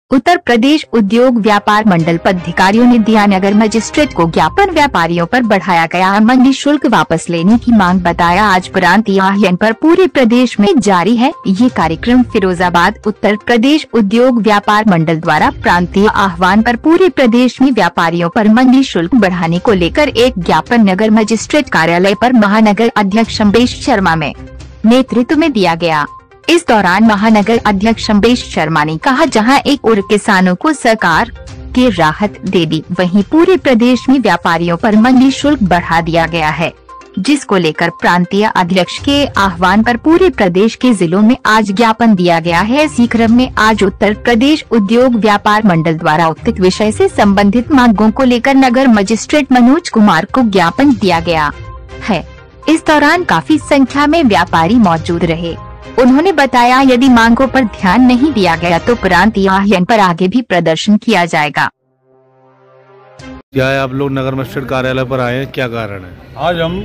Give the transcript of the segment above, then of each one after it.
उत्तर प्रदेश उद्योग व्यापार मंडल पदाधिकारियों ने दिया नगर मजिस्ट्रेट को ज्ञापन। व्यापारियों पर बढ़ाया गया मंडी शुल्क वापस लेने की मांग, बताया आज प्रांतीय आह्वान पर पूरे प्रदेश में जारी है। ये कार्यक्रम फिरोजाबाद उत्तर प्रदेश उद्योग व्यापार मंडल द्वारा प्रांतीय आह्वान पर पूरे प्रदेश में व्यापारियों पर मंडी शुल्क बढ़ाने को लेकर एक ज्ञापन नगर मजिस्ट्रेट कार्यालय पर महानगर अध्यक्ष अम्बेश शर्मा में नेतृत्व में दिया गया। इस दौरान महानगर अध्यक्ष अम्बेश शर्मा ने कहा, जहां एक ओर किसानों को सरकार की राहत दे दी, वहीं पूरे प्रदेश में व्यापारियों पर मंडी शुल्क बढ़ा दिया गया है, जिसको लेकर प्रांतीय अध्यक्ष के आह्वान पर पूरे प्रदेश के जिलों में आज ज्ञापन दिया गया है। इसी क्रम में आज उत्तर प्रदेश उद्योग व्यापार मंडल द्वारा उक्त विषय से संबंधित मांगों को लेकर नगर मजिस्ट्रेट मनोज कुमार को ज्ञापन दिया गया है। इस दौरान काफी संख्या में व्यापारी मौजूद रहे। उन्होंने बताया, यदि मांगों पर ध्यान नहीं दिया गया तो प्रांतीय आह्वान पर आगे भी प्रदर्शन किया जाएगा। क्या है, आप लोग नगर मजिस्ट्रेट कार्यालय पर आए हैं, क्या कारण है? आज हम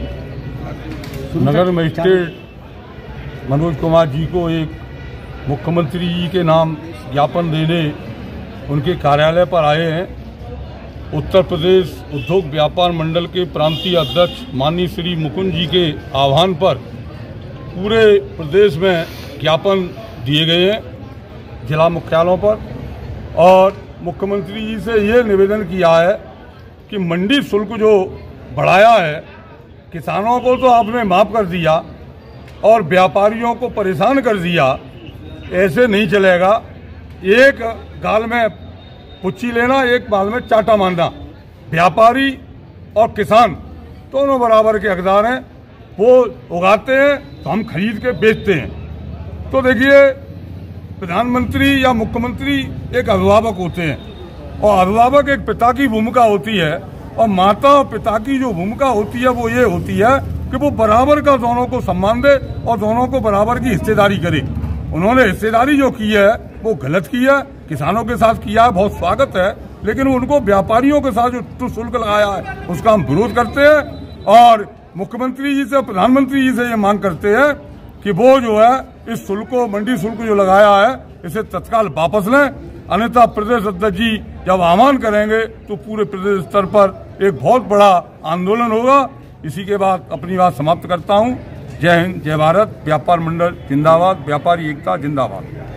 नगर मजिस्ट्रेट मनोज कुमार जी को एक मुख्यमंत्री जी के नाम ज्ञापन देने उनके कार्यालय पर आए हैं। उत्तर प्रदेश उद्योग व्यापार मंडल के प्रांतीय अध्यक्ष माननीय श्री मुकुंद जी के आह्वान पर पूरे प्रदेश में ज्ञापन दिए गए हैं जिला मुख्यालयों पर, और मुख्यमंत्री जी से ये निवेदन किया है कि मंडी शुल्क जो बढ़ाया है, किसानों को तो आपने माफ़ कर दिया और व्यापारियों को परेशान कर दिया। ऐसे नहीं चलेगा। एक गाल में पुच्छी लेना, एक बाल में चाटा मारना। व्यापारी और किसान दोनों बराबर के हकदार हैं। वो उगाते हैं तो हम खरीद के बेचते हैं। तो देखिए, प्रधानमंत्री या मुख्यमंत्री एक अभिभावक होते हैं, और अभिभावक एक पिता की भूमिका होती है, और माता और पिता की जो भूमिका होती है वो ये होती है कि वो बराबर का दोनों को सम्मान दे और दोनों को बराबर की हिस्सेदारी करे। उन्होंने हिस्सेदारी जो की है वो गलत की है, किसानों के साथ किया है, बहुत स्वागत है, लेकिन उनको व्यापारियों के साथ जो शुल्क लगाया है उसका हम विरोध करते हैं। और मुख्यमंत्री जी से, प्रधानमंत्री जी से ये मांग करते हैं कि वो जो है इस शुल्क को, मंडी शुल्क जो लगाया है, इसे तत्काल वापस लें, अन्यथा प्रदेश अध्यक्ष जी जब आह्वान करेंगे तो पूरे प्रदेश स्तर पर एक बहुत बड़ा आंदोलन होगा। इसी के बाद अपनी बात समाप्त करता हूँ। जय हिंद, जय भारत। व्यापार मंडल जिंदाबाद, व्यापारी एकता जिंदाबाद।